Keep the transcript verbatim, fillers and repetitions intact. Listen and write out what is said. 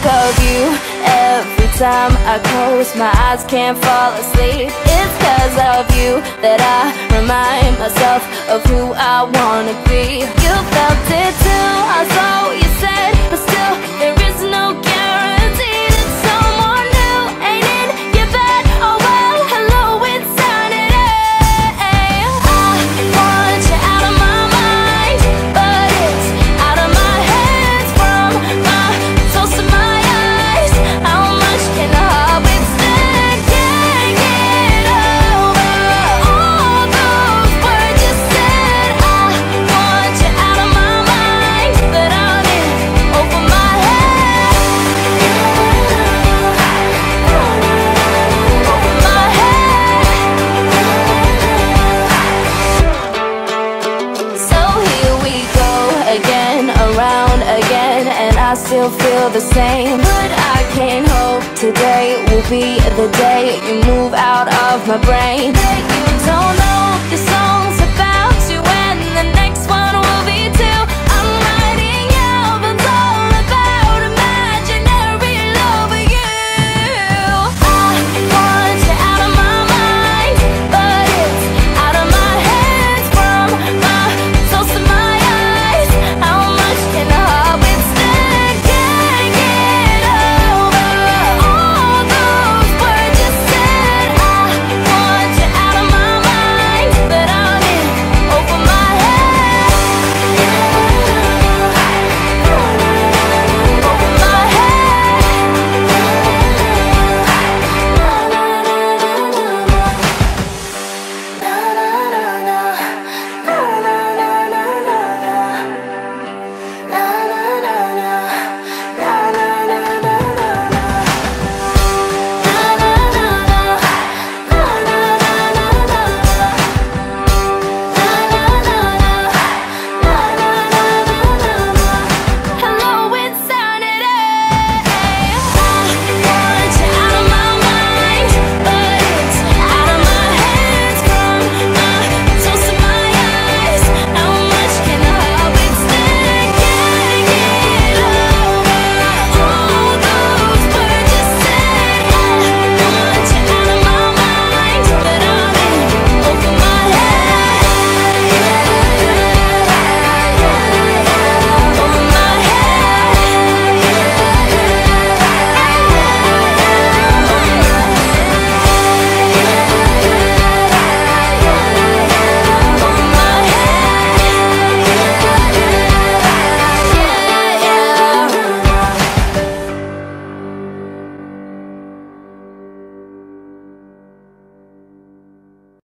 of you. Every time I close my eyes, can't fall asleep. It's cause of you that I remind myself of who I wanna be. You felt it too, I saw what you said, but still there is no guarantee that someone new ain't in your bed. Oh well, hello, it's Saturday. I want you out of my mind, but it's out of my hands, from my toes to my eyes. How much can a heart withstand? Can't get over all those words you said. I want you out of my mind, but I'm in over my head. Over my head. So here we go again, around again, and I still feel the same. But I can't hope today will be the day you move out of my brain. That you don't know this